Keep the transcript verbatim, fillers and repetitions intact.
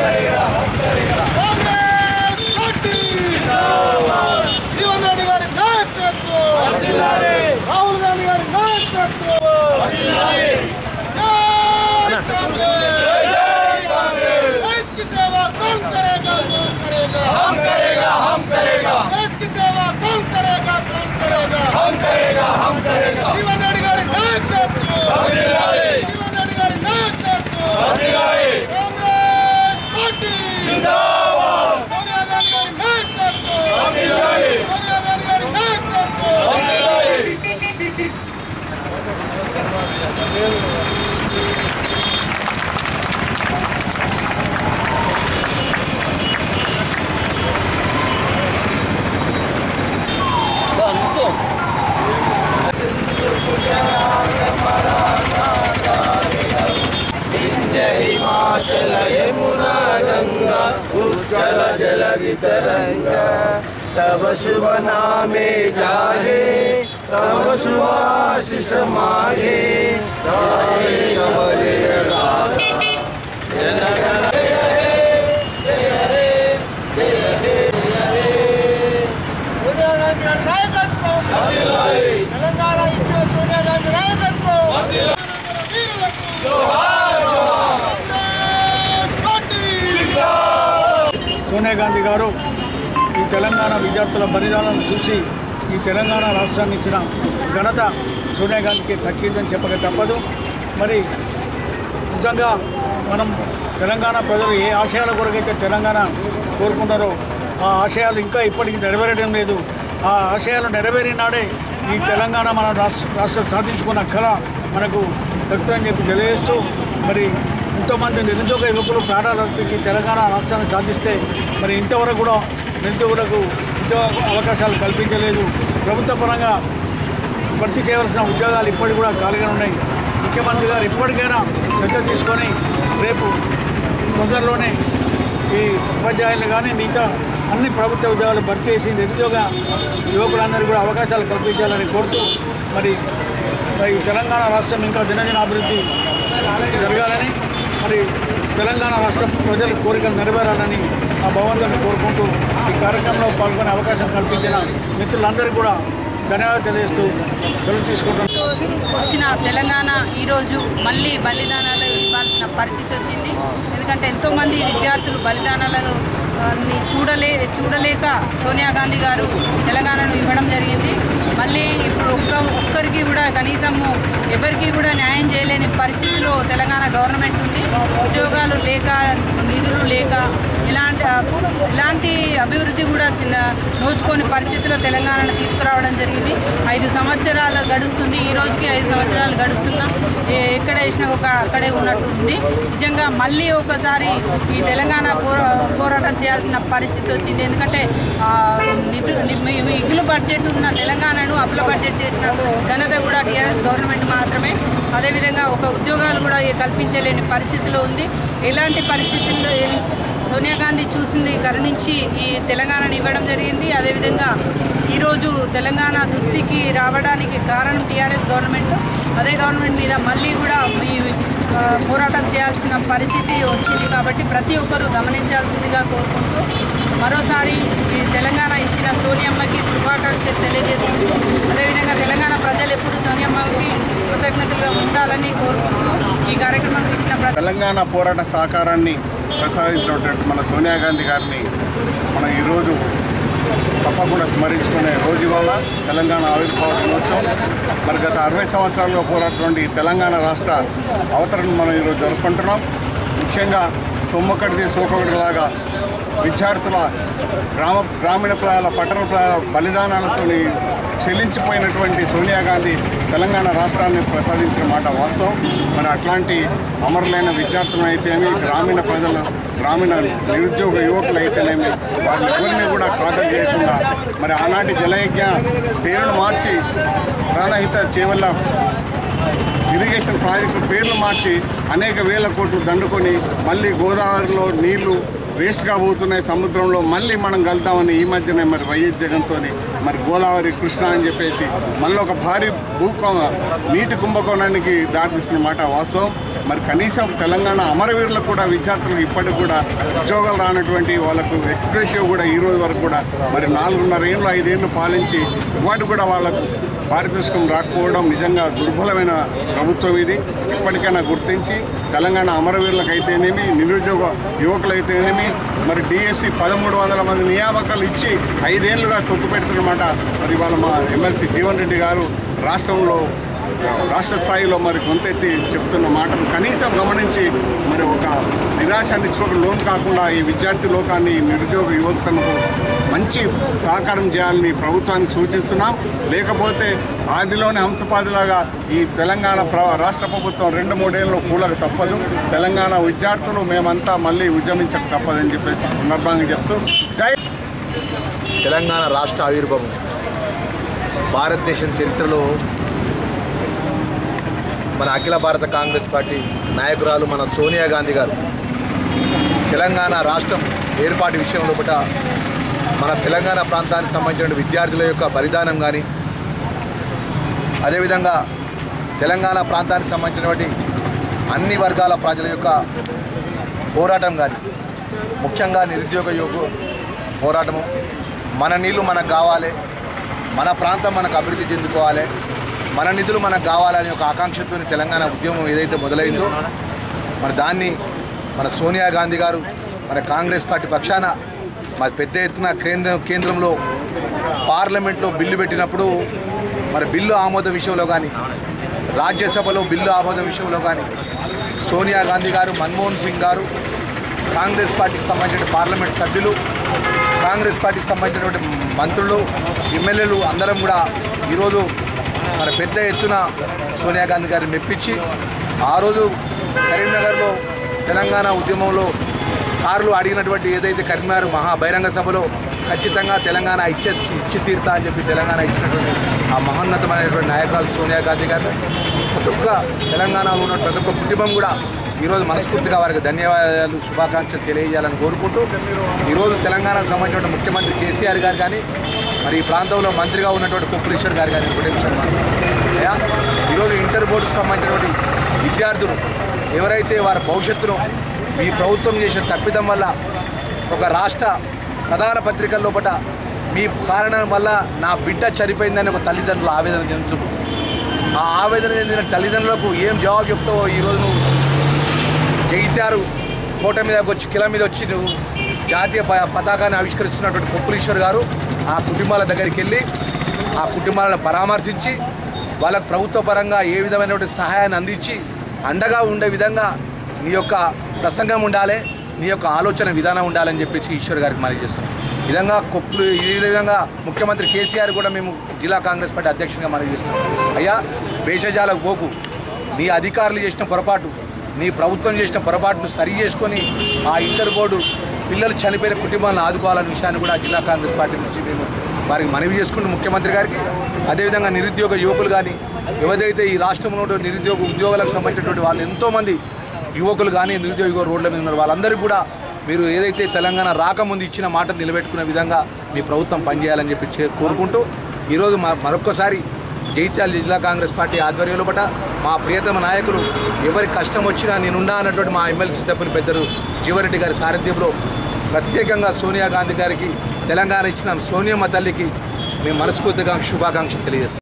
हिमाचल यमुना गंगा उज्जल जलधि तरंगा तब शुभ नामे जागे तब शुभ आशीष मागे సోనియా గాంధీ గారు ఈ తెలంగాణ విద్యార్థుల బలిదానాలను చూసి ఈ తెలంగాణ రాష్ట్రాన్ని ఇచ్చిన ఘనత సోనియా గాంధీకి దక్కిందని చెప్పక తప్పదు. మరి నిజంగా మనం తెలంగాణ ప్రజలు ఏ ఆశయాల కొరకైతే తెలంగాణ కోరుకుంటారో ఆ ఆశయాలు ఇంకా ఇప్పటికీ నెరవేరడం లేదు. ఆ ఆశయాలు నెరవేరినాడే ఈ తెలంగాణ మన రాష్ట్ర రాష్ట్రం సాధించుకున్న కళ మనకు వ్యక్తం చెప్పి తెలియజేస్తూ మరి ఎంతోమంది నిరుద్యోగ యువకులు ప్రాణాలు అర్పించి తెలంగాణ రాష్ట్రాన్ని సాధిస్తే మరి ఇంతవరకు కూడా నిరుద్యోగులకు ఉద్యోగ అవకాశాలు కల్పించలేదు. ప్రభుత్వ పరంగా భర్తీ చేయవలసిన ఉద్యోగాలు ఇప్పటికి కూడా ఖాళీగా ఉన్నాయి. ముఖ్యమంత్రి గారు ఇప్పటికైనా శ్రద్ధ తీసుకొని రేపు తొందరలోనే ఈ ఉపాధ్యాయులు కానీ మిగతా అన్ని ప్రభుత్వ ఉద్యోగాలు భర్తీ చేసి నిరుద్యోగ యువకులందరికీ కూడా అవకాశాలు కల్పించాలని కోరుతూ మరి ఈ తెలంగాణ రాష్ట్రం ఇంకా దినదిన అభివృద్ధి జరగాలని మరి తెలంగాణ రాష్ట్ర ప్రజల కోరికలు నెరవేరాలని ఆ భగవంతుని కోరుకుంటూ ఈ కార్యక్రమంలో పాల్గొనే అవకాశం కల్పించిన మిత్రులందరికీ కూడా ధన్యవాదాలు తెలియజేస్తూ సెలవు తీసుకుంటాం. వచ్చిన తెలంగాణ ఈరోజు మళ్ళీ బలిదానాలు ఇవ్వాల్సిన పరిస్థితి వచ్చింది. ఎందుకంటే ఎంతోమంది విద్యార్థులు బలిదానాలను చూడలే చూడలేక సోనియా గాంధీ గారు తెలంగాణను ఇవ్వడం జరిగింది. మళ్ళీ ఇప్పుడు ఒక్క ఒక్కరికి కూడా కనీసము ఎవరికి కూడా న్యాయం చేయలేని పరిస్థితిలో తెలంగాణ గవర్నమెంట్ ఉంది. ఉద్యోగాలు లేక నిధులు లేక ఇలాంటి ఇలాంటి అభివృద్ధి కూడా నోచుకోని పరిస్థితిలో తెలంగాణను తీసుకురావడం జరిగింది. ఐదు సంవత్సరాలు గడుస్తుంది. ఈ రోజుకి ఐదు సంవత్సరాలు గడుస్తున్నా ఎక్కడ వేసినా ఒక అక్కడే ఉన్నట్టు ఉంది. నిజంగా మళ్ళీ ఒకసారి ఈ తెలంగాణ పోరా పోరాటం చేయాల్సిన పరిస్థితి వచ్చింది. ఎందుకంటే మిగులు బడ్జెట్ ఉన్న తెలంగాణను అప్పుల బడ్జెట్ చేసిన ఘనత కూడా టీఆర్ఎస్ గవర్నమెంట్ మాత్రమే. అదేవిధంగా ఒక ఉద్యోగాలు కూడా కల్పించలేని పరిస్థితిలో ఉంది. ఎలాంటి పరిస్థితుల్లో సోనియా గాంధీ చూసింది కరుణించి ఈ తెలంగాణను ఇవ్వడం జరిగింది. అదేవిధంగా ఈరోజు తెలంగాణ దుస్థితికి రావడానికి కారణం టీఆర్ఎస్ గవర్నమెంట్. అదే గవర్నమెంట్ మీద మళ్ళీ కూడా ఈ పోరాటం చేయాల్సిన పరిస్థితి వచ్చింది. కాబట్టి ప్రతి ఒక్కరూ గమనించాల్సిందిగా కోరుకుంటూ మరోసారి ఈ తెలంగాణ ఇచ్చిన సోనియమ్మకి శుభాకాంక్షలు తెలియజేసుకుంటూ అదేవిధంగా తెలంగాణ ప్రజలు ఎప్పుడు సోనియమ్మకి కృతజ్ఞతలుగా ఉండాలని కోరుకుంటూ ఈ కార్యక్రమానికి ఇచ్చిన తెలంగాణ పోరాట సహకారాన్ని ప్రసాదించినటువంటి మన సోనియా గాంధీ గారిని మనం ఈరోజు తప్పకుండా స్మరించుకునే రోజు వల్ల తెలంగాణ ఆవిర్భావ దినోత్సవం. మరి గత అరవై సంవత్సరాల్లో పోరాటటువంటి తెలంగాణ రాష్ట్ర అవతరణ మనం ఈరోజు జరుపుకుంటున్నాం. ముఖ్యంగా సొమ్మొకటిది సోకొకటిలాగా విద్యార్థుల గ్రామ గ్రామీణ ప్రజల పట్టణ ప్రజల బలిదానాలతో చెల్లించిపోయినటువంటి సోనియా గాంధీ తెలంగాణ రాష్ట్రాన్ని ప్రసాదించిన మాట వాస్తవం. మరి అట్లాంటి అమరులైన విద్యార్థులను అయితేనేమి గ్రామీణ ప్రజలు గ్రామీణ నిరుద్యోగ యువకులు అయితేనేమి వారిని ఎవరిని కూడా ఖాతరు చేయకుండా మరి ఆనాటి జలయజ్ఞ పేరును మార్చి ప్రాణహిత చేవల్ల ఇరిగేషన్ ప్రాజెక్ట్స్ పేర్లు మార్చి అనేక వేల కోట్లు దండుకొని మళ్ళీ గోదావరిలో నీళ్లు వేస్ట్గా పోతున్నాయి సముద్రంలో మళ్ళీ మనం కలుద్దామని ఈ మధ్యనే మరి వైఎస్ జగన్తో మరి గోదావరి కృష్ణ అని చెప్పేసి మళ్ళీ ఒక భారీ భూకం నీటి కుంభకోణానికి దారితీస్తున్న మాట వాస్తవం. మరి కనీసం తెలంగాణ అమరవీరులకు కూడా విద్యార్థులకు ఇప్పటికి కూడా ఉద్యోగాలు రానటువంటి వాళ్ళకు ఎక్స్గ్రేషియో కూడా ఈ రోజు వరకు కూడా మరి నాలుగున్నర ఏళ్ళు ఐదేళ్ళు పాలించి ఇవాటి కూడా వాళ్ళకు పారితోషికం రాకపోవడం నిజంగా దుర్బలమైన ప్రభుత్వం ఇది. ఇప్పటికైనా గుర్తించి తెలంగాణ అమరవీరులకు అయితేనేమి, నిరుద్యోగ యువకులైతేనేమి, మరి డిఎస్సి పదమూడు వందల మంది నియామకాలు ఇచ్చి ఐదేళ్లుగా తొక్కు పెడుతున్నమాట. మరి వాళ్ళ మా ఎమ్మెల్సీ జీవన్ రెడ్డి గారు రాష్ట్రంలో రాష్ట్ర స్థాయిలో మరి కొంతెత్తి చెప్తున్న మాటను కనీసం గమనించి మరి ఒక నిరాశ నిస్పృహకు లోన్ కాకుండా ఈ విద్యార్థి లోకాన్ని, నిరుద్యోగ యువతకు మంచి సహకారం చేయాలని ప్రభుత్వానికి సూచిస్తున్నాం. లేకపోతే ఆదిలోని హంసపాదిలాగా ఈ తెలంగాణ రాష్ట్ర ప్రభుత్వం రెండు మూడేళ్ళు కూలకు తప్పదు. తెలంగాణ విద్యార్థులు మేమంతా మళ్ళీ ఉద్యమించక తప్పదని చెప్పేసి సందర్భంగా చెప్తూ జై తెలంగాణ రాష్ట్ర ఆవిర్భావం భారతదేశం చరిత్రలో మన అఖిల భారత కాంగ్రెస్ పార్టీ నాయకురాలు మన సోనియా గాంధీ గారు తెలంగాణ రాష్ట్రం ఏర్పాటు విషయంలో కూడా మన తెలంగాణ ప్రాంతానికి సంబంధించిన విద్యార్థుల యొక్క బలిదానం కానీ, అదేవిధంగా తెలంగాణ ప్రాంతానికి సంబంధించినటువంటి అన్ని వర్గాల ప్రజల యొక్క పోరాటం కానీ, ముఖ్యంగా నిరుద్యోగ యువకు పోరాటము, మన నీళ్ళు మనకు కావాలి, మన ప్రాంతం మనకు అభివృద్ధి చెందుకోవాలి, మన నిధులు మనకు కావాలనే ఒక ఆకాంక్షతో తెలంగాణ ఉద్యమం ఏదైతే మొదలైందో మరి దాన్ని మన సోనియా గాంధీ గారు మన కాంగ్రెస్ పార్టీ పక్షాన మరి పెద్ద ఎత్తున కేంద్ర కేంద్రంలో పార్లమెంట్లో బిల్లు పెట్టినప్పుడు మరి బిల్లు ఆమోదం విషయంలో కానీ, రాజ్యసభలో బిల్లు ఆమోదం విషయంలో కానీ సోనియా గాంధీ గారు, మన్మోహన్ సింగ్ గారు, కాంగ్రెస్ పార్టీకి సంబంధించిన పార్లమెంట్ సభ్యులు, కాంగ్రెస్ పార్టీకి సంబంధించినటువంటి మంత్రులు, ఎమ్మెల్యేలు అందరం కూడా ఈరోజు మన పెద్ద ఎత్తున సోనియా గాంధీ గారిని మెప్పించి ఆ రోజు కరీంనగర్లో తెలంగాణ ఉద్యమంలో కారులు అడిగినటువంటి ఏదైతే కరీంనగర్ మహా బహిరంగ సభలో ఖచ్చితంగా తెలంగాణ ఇచ్చే ఇచ్చి తీరుతా అని చెప్పి తెలంగాణ ఇచ్చినటువంటి ఆ మహోన్నతమైనటువంటి నాయకురాలు సోనియా గాంధీ గారు ప్రతి ఒక్క తెలంగాణలో ఉన్న ప్రతి ఒక్క కుటుంబం కూడా ఈరోజు మనస్ఫూర్తిగా వారికి ధన్యవాదాలు, శుభాకాంక్షలు తెలియజేయాలని కోరుకుంటూ ఈరోజు తెలంగాణకు సంబంధించిన ముఖ్యమంత్రి కేసీఆర్ గారు కానీ, మరి ఈ ప్రాంతంలో మంత్రిగా ఉన్నటువంటి కొప్పులీశ్వర్ గారు కానీ ఒకటే విషయం అయ్యా, ఈరోజు ఇంటర్ బోర్డుకు సంబంధించినటువంటి విద్యార్థులు ఎవరైతే వారి భవిష్యత్తులో ఈ ప్రభుత్వం చేసిన తప్పిదం వల్ల ఒక రాష్ట్ర ప్రధాన పత్రికల లోపల మీ కారణం వల్ల నా బిడ్డ చనిపోయిందని ఒక తల్లిదండ్రులు ఆవేదన చెందుతున్నారు. ఆ ఆవేదన చెందిన తల్లిదండ్రులకు ఏం జవాబు చెప్తావో ఈరోజు నువ్వు జగిత్యారు కోట మీద వచ్చి కిల మీద వచ్చి నువ్వు జాతీయ పతాకాన్ని ఆవిష్కరిస్తున్నటువంటి కొప్పులీశ్వర్ గారు ఆ కుటుంబాల దగ్గరికి వెళ్ళి ఆ కుటుంబాలను పరామర్శించి వాళ్ళకు ప్రభుత్వ పరంగా ఏ విధమైనటువంటి సహాయాన్ని అందించి అండగా ఉండే విధంగా నీ యొక్క ప్రసంగం ఉండాలి, నీ యొక్క ఆలోచన విధానం ఉండాలని చెప్పేసి ఈశ్వర్ గారికి మనవి చేస్తున్నాం. ఈ విధంగా కొప్పులు ఈ విధంగా ముఖ్యమంత్రి కేసీఆర్ కూడా మేము జిల్లా కాంగ్రెస్ పార్టీ అధ్యక్షునిగా మనవి చేస్తున్నాం. అయ్యా, భేషజాలకు పోకు, నీ అధికారులు చేసిన పొరపాటు, నీ ప్రభుత్వం చేసిన పొరపాటును సరి చేసుకొని ఆ ఇంటర్ బోర్డు పిల్లలు చనిపోయిన కుటుంబాలను ఆదుకోవాలనే విషయాన్ని కూడా జిల్లా కాంగ్రెస్ పార్టీ నుంచి మేము వారికి మనవి చేసుకుంటూ ముఖ్యమంత్రి గారికి, అదేవిధంగా నిరుద్యోగ యువకులు కానీ ఎవరైతే ఈ రాష్ట్రంలో నిరుద్యోగ ఉద్యోగాలకు సంబంధించినటువంటి వాళ్ళు ఎంతోమంది యువకులు కానీ నిరుద్యోగ రోడ్ల మీద ఉన్నారు, వాళ్ళందరికీ కూడా మీరు ఏదైతే తెలంగాణ రాకముందు ఇచ్చిన మాట నిలబెట్టుకునే విధంగా మీ ప్రభుత్వం పనిచేయాలని చెప్పి కోరుకుంటూ ఈరోజు మరొక్కసారి జగిత్యాల జిల్లా కాంగ్రెస్ పార్టీ ఆధ్వర్యంలో పట మా ప్రియతమ నాయకులు ఎవరి కష్టం వచ్చినా నేనున్నా అన్నటువంటి మా ఎమ్మెల్సీ సభ్యులు పెద్దలు జీవరెడ్డి గారి సారథ్యంలో ప్రత్యేకంగా సోనియా గాంధీ గారికి, తెలంగాణ ఇచ్చిన సోనియమ్మ తల్లికి మేము మనస్ఫూర్తిగా శుభాకాంక్షలు తెలియజేస్తాం.